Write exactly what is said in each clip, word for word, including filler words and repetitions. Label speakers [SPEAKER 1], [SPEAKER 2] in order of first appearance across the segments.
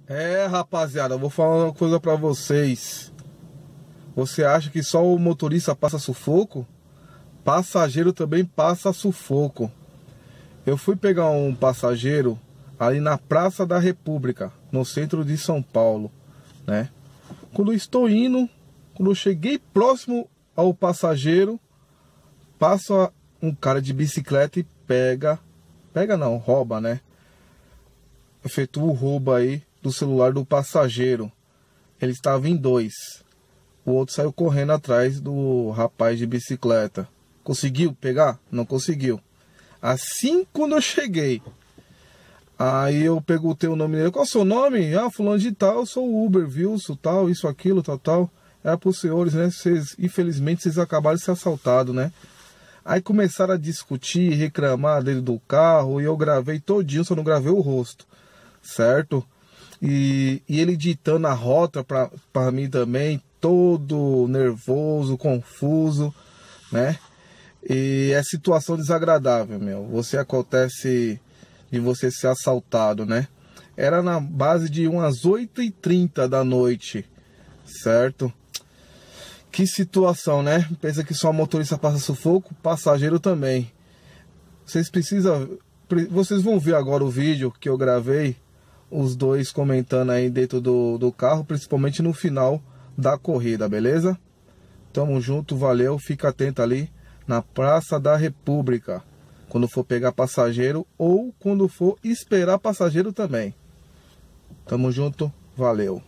[SPEAKER 1] É, rapaziada, eu vou falar uma coisa pra vocês. Você acha que só o motorista passa sufoco? Passageiro também passa sufoco. Eu fui pegar um passageiro ali na Praça da República, no centro de São Paulo, né? Quando eu estou indo, quando eu cheguei próximo ao passageiro, passa um cara de bicicleta e pega, pega não, rouba, né? Efetua o roubo aí do celular do passageiro. Ele estava em dois. O outro saiu correndo atrás do rapaz de bicicleta. Conseguiu pegar? Não conseguiu. Assim quando eu cheguei, aí eu perguntei o nome dele. Qual é o seu nome? Ah, fulano de tal, eu sou o Uber, viu? Isso, tal, isso, aquilo, tal, tal. Era para os senhores, né? Vocês, infelizmente, vocês acabaram de ser assaltados, né? Aí começaram a discutir, reclamar dele do carro. E eu gravei todinho, só não gravei o rosto. Certo? E, e ele ditando a rota pra, pra mim também, todo nervoso, confuso, né? E é situação desagradável, meu. Você acontece de você ser assaltado, né? Era na base de umas oito e trinta da noite, certo? Que situação, né? Pensa que só motorista passa sufoco, passageiro também. Vocês precisam... Vocês vão ver agora o vídeo que eu gravei, os dois comentando aí dentro do, do carro, principalmente no final da corrida, beleza? Tamo junto, valeu, fica atento ali na Praça da República, quando for pegar passageiro ou quando for esperar passageiro também. Tamo junto, valeu.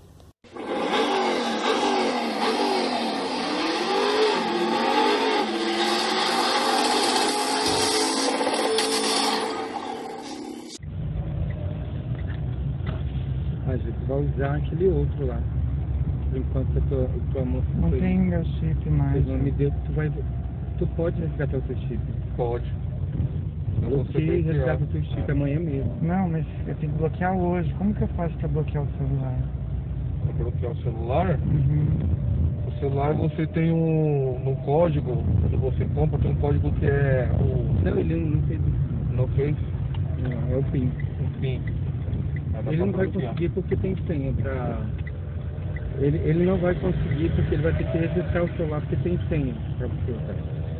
[SPEAKER 2] A gente vai usar aquele outro lá. Por enquanto a tua, a tua moça
[SPEAKER 3] não tem meu chip mais.
[SPEAKER 2] não me deu, tu vai. Tu pode resgatar o teu chip?
[SPEAKER 1] Pode.
[SPEAKER 2] Eu que resgata o teu chip é. amanhã mesmo.
[SPEAKER 3] Não, mas eu tenho que bloquear hoje. Como que eu faço pra bloquear o celular?
[SPEAKER 1] Pra bloquear o celular?
[SPEAKER 3] Uhum.
[SPEAKER 1] O celular você tem um, um código, quando você compra, tem um código que é o...
[SPEAKER 2] Não, ele não fez isso.
[SPEAKER 1] Não fez?
[SPEAKER 2] Não, é o PIN.
[SPEAKER 1] O PIN.
[SPEAKER 2] Ele não vai conseguir porque tem senha pra... Ele, ele não vai conseguir porque ele vai ter que registrar o celular porque tem senha pra você usar.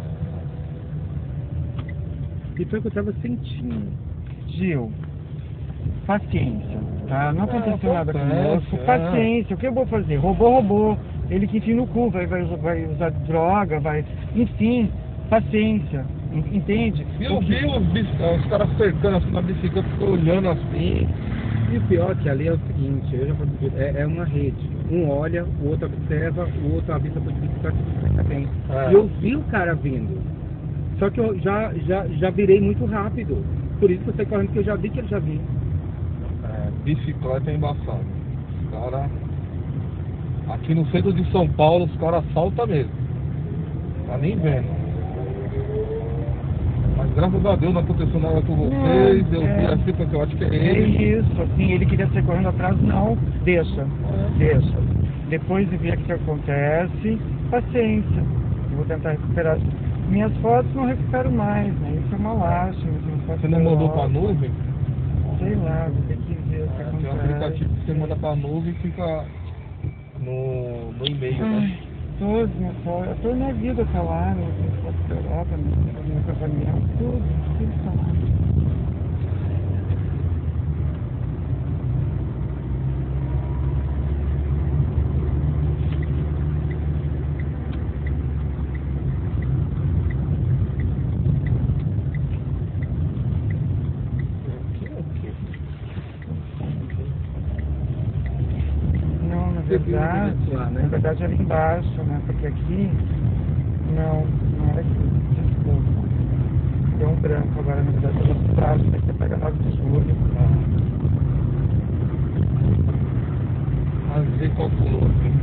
[SPEAKER 2] E foi o que eu tava sentindo.
[SPEAKER 3] Gil, paciência, tá? Não aconteceu
[SPEAKER 1] é,
[SPEAKER 3] nada
[SPEAKER 1] acontece,
[SPEAKER 3] conosco.
[SPEAKER 1] é.
[SPEAKER 3] Paciência, o que eu vou fazer? Roubou, roubou. Ele que enfia no cu, vai, vai, vai usar droga, vai... Enfim, paciência, entende?
[SPEAKER 1] Eu vi os, os caras cercando assim na bicicleta, ficou olhando assim.
[SPEAKER 2] E o pior que ali é o seguinte, eu já vou dizer, é, é uma rede. Um olha, o outro observa, o outro avisa para o bicicleta que tem.
[SPEAKER 1] É.
[SPEAKER 2] E eu vi o cara vindo. Só que eu já, já, já virei muito rápido. Por isso que eu saí correndo, porque eu já vi que ele já vinha.
[SPEAKER 1] É, bicicleta é embaçado. Os caras... Aqui no centro de São Paulo, os caras assaltam mesmo. Tá nem vendo. Mas graças a Deus não aconteceu nada com vocês.
[SPEAKER 3] Não,
[SPEAKER 1] eu
[SPEAKER 3] é.
[SPEAKER 1] vi assim porque eu acho que é
[SPEAKER 3] É
[SPEAKER 1] ele.
[SPEAKER 3] isso, assim, ele queria sair correndo atrás, não, deixa,
[SPEAKER 1] É.
[SPEAKER 3] deixa. Depois de ver o que acontece, paciência. Eu vou tentar recuperar. Minhas fotos não recupero mais, né? Isso é uma lástima.
[SPEAKER 1] Você não mandou pra nuvem?
[SPEAKER 3] Sei lá, vou ter que ver o que
[SPEAKER 1] É,
[SPEAKER 3] acontece.
[SPEAKER 1] tem um aplicativo que você manda pra nuvem e fica no, no e-mail, né?
[SPEAKER 3] Todos, minha foto, a toda minha vida tá lá, né? Minha foto da Europa, meu, meu casamento, tudo, tudo tá lá. Não, na verdade,
[SPEAKER 2] lá, né?
[SPEAKER 3] na verdade era embaixo, né? Porque aqui, não, não era aqui, desculpa. Deu um branco agora, na verdade, eu já traço, daqui a pegar nove de julho.
[SPEAKER 1] Às vezes calculou assim.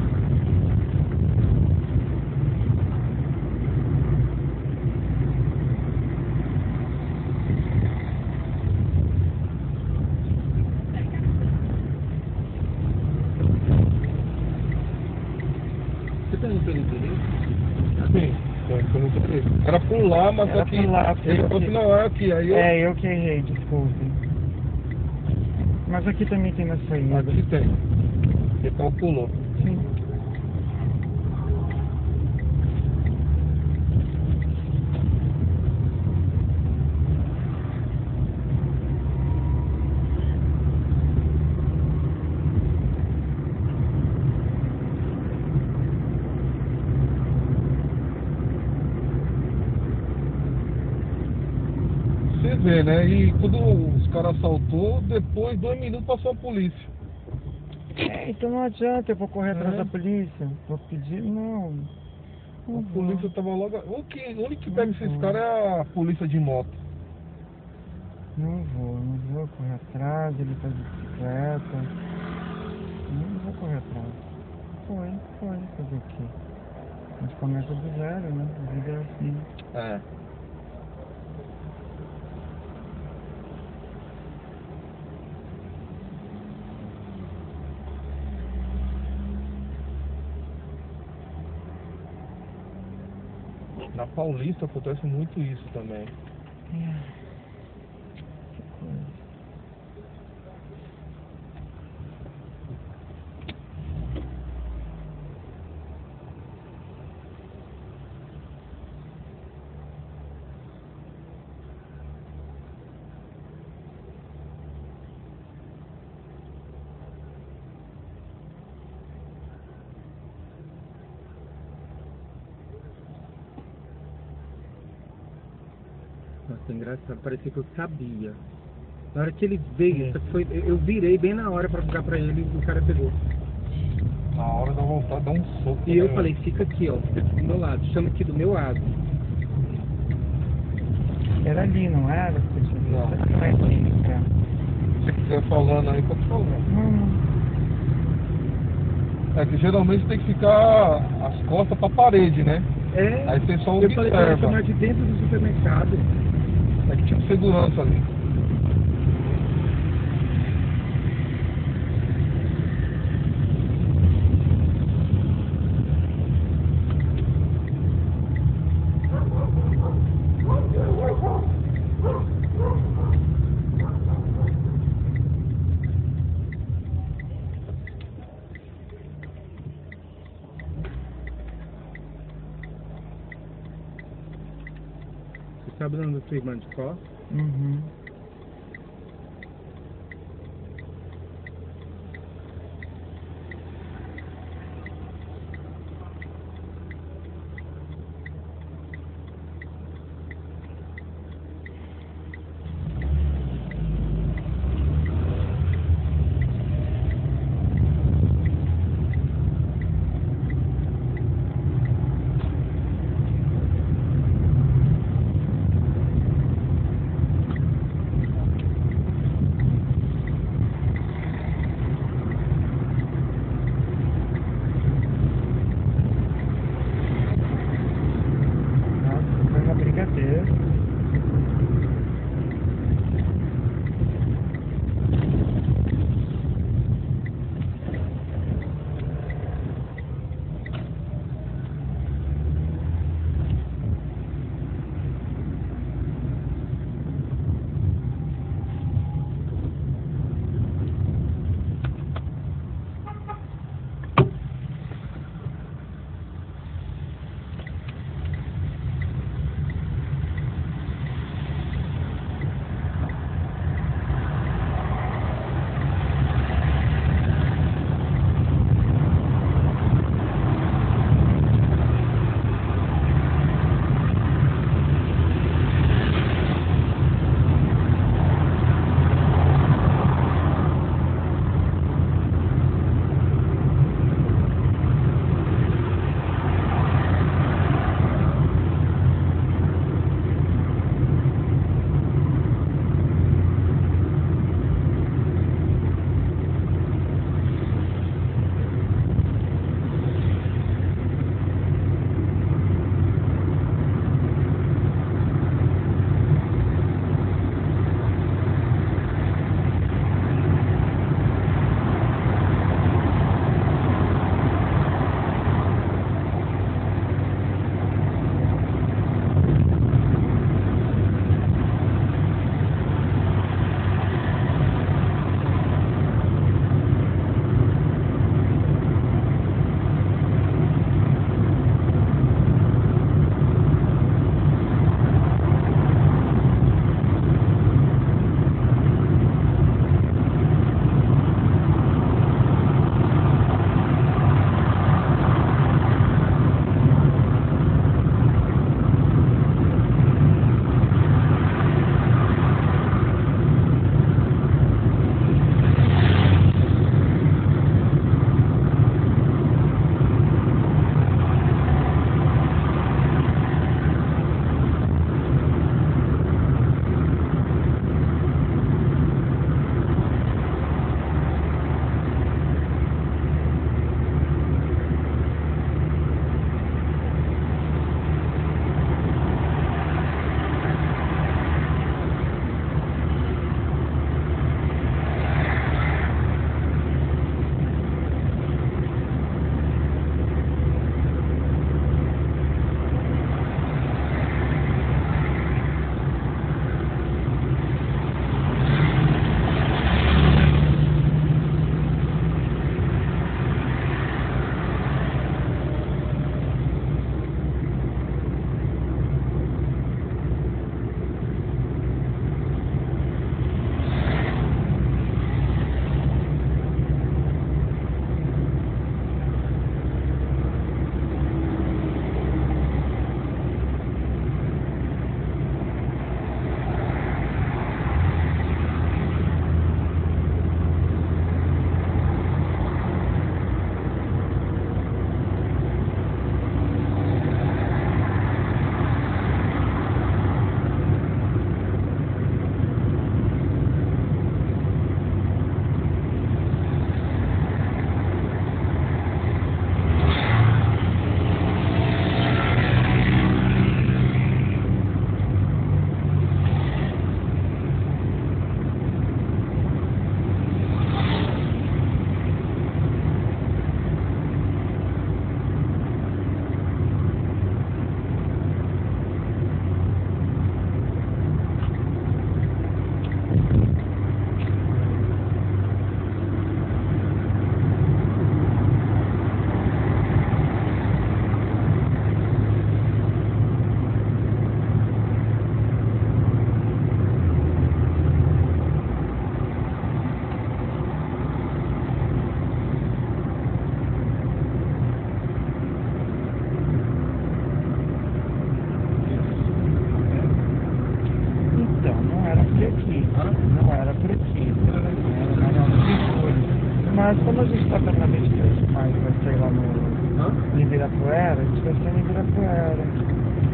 [SPEAKER 2] Você tá indo pelo interesse?
[SPEAKER 1] Sim, tô indo pelo interesse. Era por lá, mas
[SPEAKER 3] Era
[SPEAKER 1] aqui.
[SPEAKER 3] por lá,
[SPEAKER 1] Ele
[SPEAKER 3] porque-
[SPEAKER 1] falou assim, não, é aqui. Aí eu...
[SPEAKER 3] É, eu que errei, desculpe. Mas aqui também tem na saída.
[SPEAKER 2] Aqui tem. Ele calculou.
[SPEAKER 3] Sim.
[SPEAKER 2] Você vê, né? E quando os caras assaltou, depois, dois minutos, passou a polícia.
[SPEAKER 3] É, então não adianta eu vou correr atrás
[SPEAKER 2] É.
[SPEAKER 3] da polícia. Vou pedir, não. Não
[SPEAKER 2] A
[SPEAKER 3] vou.
[SPEAKER 2] polícia tava logo... O, que, o único que pega
[SPEAKER 3] Não
[SPEAKER 2] esses
[SPEAKER 3] vou.
[SPEAKER 2] caras é a polícia de moto.
[SPEAKER 3] Não vou, não vou correr atrás, ele tá de bicicleta. Não vou correr atrás. Foi, foi, fazer o quê? A gente começa do zero, né? A vida é assim.
[SPEAKER 2] É. Na Paulista acontece muito isso também.
[SPEAKER 3] Que coisa.
[SPEAKER 2] Nossa, engraçado, parecia que eu sabia. Na hora que ele veio, só que foi, eu virei bem na hora pra ficar pra ele e o cara pegou.
[SPEAKER 1] Na hora da vontade, dá um soco.
[SPEAKER 2] E eu
[SPEAKER 1] né?
[SPEAKER 2] falei, fica aqui, ó, fica aqui do meu lado, chama aqui do meu lado.
[SPEAKER 3] Era ali, não era?
[SPEAKER 1] Não.
[SPEAKER 3] Não é ali, cara.
[SPEAKER 1] Se você quiser falando aí, pode falar.
[SPEAKER 3] Não, não.
[SPEAKER 1] É que geralmente tem que ficar as costas pra parede, né?
[SPEAKER 2] É,
[SPEAKER 1] Aí você só
[SPEAKER 2] eu falei pra ele
[SPEAKER 1] observa.
[SPEAKER 2] chamar de dentro do supermercado.
[SPEAKER 1] É que tipo segurança ali.
[SPEAKER 2] Você sabe o nome da sua irmã de cor?
[SPEAKER 3] Uhum. Mas como a gente está fazendo a vinte e três de maio, vai ser lá no em Ibirapuera, a gente vai ser em Ibirapuera.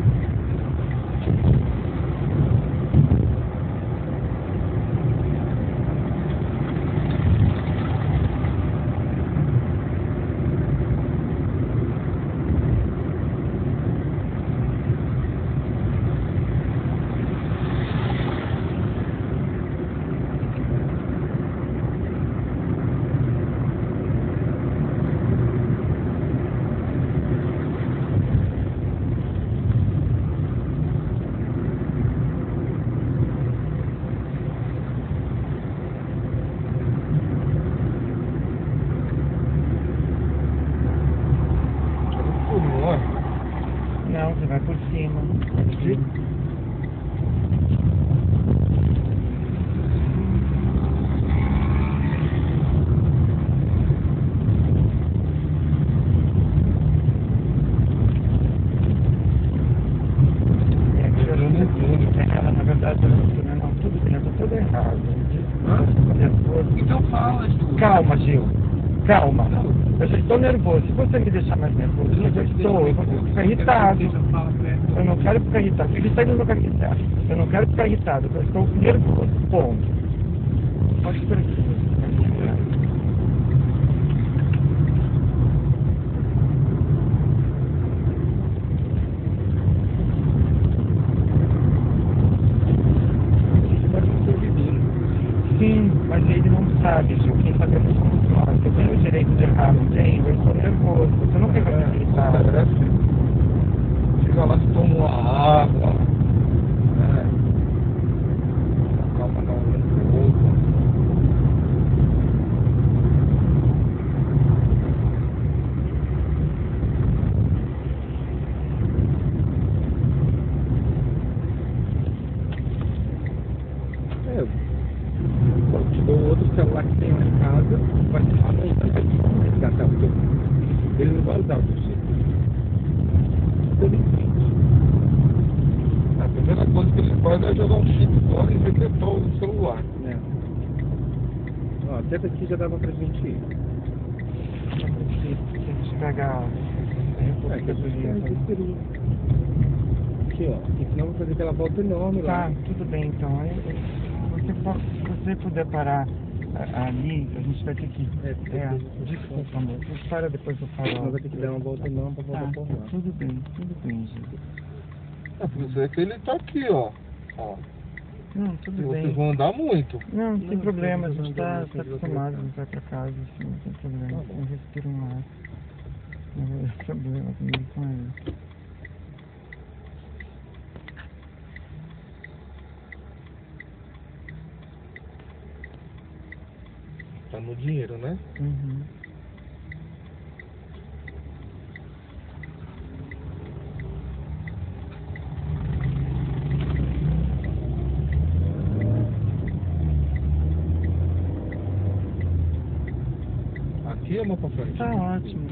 [SPEAKER 3] Não, você vai por cima. Aqui? É que eu não entendi. Ela, na verdade, eu não entendi. Não, tudo bem, eu tô todo errado. Então fala, Gil. Calma, Gil. Calma. Eu já estou nervoso. Se você me deixar mais nervoso, eu já estou. Eu vou ficar irritado. Eu não quero ficar irritado. Ele está indo no lugar que está. Eu não quero ficar irritado. Eu estou nervoso. Ponto. Pode por aqui. Sim, mas ele não sabe, Gil. Quem sabe somos nós. Eu tenho o direito de errar, não tenho? Eu estou nervoso. Você não quer me irritar.
[SPEAKER 1] Chega lá, toma uma água. É. Calma, não, um pouco.
[SPEAKER 2] O outro celular que tem lá em casa vai ser uma multa, vai resgatar o teu. Ele não vai usar o teu chip.
[SPEAKER 1] A primeira coisa que ele faz é jogar um chip fora e resetar o celular.
[SPEAKER 2] É. Ó, até daqui já dava pra gente ir.
[SPEAKER 3] Se a gente pegar
[SPEAKER 2] É, que a gente tem aqui, ó. Porque senão vai fazer aquela volta enorme lá.
[SPEAKER 3] Tá, tudo bem então. Aí, você, pode, se você puder parar a- ali, a gente vai ter que.
[SPEAKER 2] É,
[SPEAKER 3] É, desculpa, amor. Você para depois do farol.
[SPEAKER 2] Senão vai ter que dar uma volta enorme pra voltar
[SPEAKER 3] Tá,
[SPEAKER 2] por lá.
[SPEAKER 3] tudo bem, tudo bem, gente.
[SPEAKER 1] É por isso é que ele tá aqui, ó. Ó.
[SPEAKER 3] Não,
[SPEAKER 1] E
[SPEAKER 3] tudo
[SPEAKER 1] vocês
[SPEAKER 3] bem.
[SPEAKER 1] vão andar muito.
[SPEAKER 3] Não, não tem
[SPEAKER 2] Não,
[SPEAKER 3] problema, a
[SPEAKER 2] não,
[SPEAKER 3] gente
[SPEAKER 2] não,
[SPEAKER 3] tá,
[SPEAKER 2] não,
[SPEAKER 3] tá
[SPEAKER 2] não,
[SPEAKER 3] acostumado,
[SPEAKER 2] não,
[SPEAKER 3] a gente vai pra casa, assim, não tem problema.
[SPEAKER 2] Tá bom.
[SPEAKER 3] Eu respiro um ar. Não vai ter problema comigo com ele.
[SPEAKER 1] Tá no dinheiro, né?
[SPEAKER 3] Uhum.
[SPEAKER 1] Aqui é uma pra frente.
[SPEAKER 3] Tá ótimo.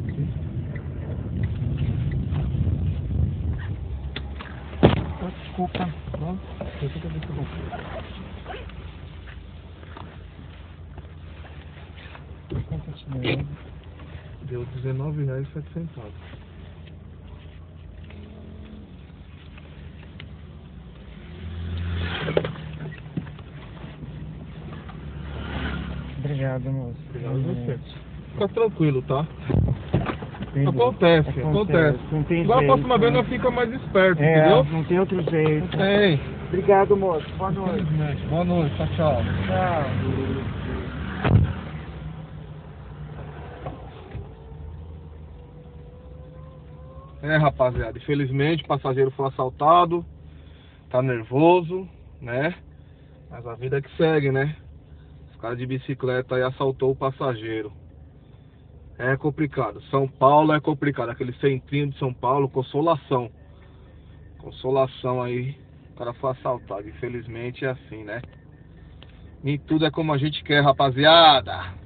[SPEAKER 3] Oh, desculpa. Oh, quanto eu te dei?
[SPEAKER 1] Deu dezenove reais e sete centavos.
[SPEAKER 3] Obrigado, moço.
[SPEAKER 1] Obrigado a você. Fica tranquilo, tá?
[SPEAKER 3] Entendi.
[SPEAKER 1] Acontece, acontece.
[SPEAKER 3] Não tem
[SPEAKER 1] Agora a
[SPEAKER 3] jeito,
[SPEAKER 1] próxima vez
[SPEAKER 3] né?
[SPEAKER 1] nós fica mais esperto,
[SPEAKER 3] É,
[SPEAKER 1] entendeu?
[SPEAKER 3] não tem outro jeito.
[SPEAKER 1] Não tem.
[SPEAKER 3] Obrigado, moço. Boa noite.
[SPEAKER 1] Infelizmente. Boa noite, tchau, tchau.
[SPEAKER 3] Tchau.
[SPEAKER 1] É, rapaziada, infelizmente o passageiro foi assaltado, tá nervoso, né? Mas a vida que segue, né? Os caras de bicicleta aí assaltou o passageiro. É complicado, São Paulo é complicado, aquele centrinho de São Paulo, Consolação. Consolação aí, o cara foi assaltado, infelizmente é assim, né? Nem tudo é como a gente quer, rapaziada.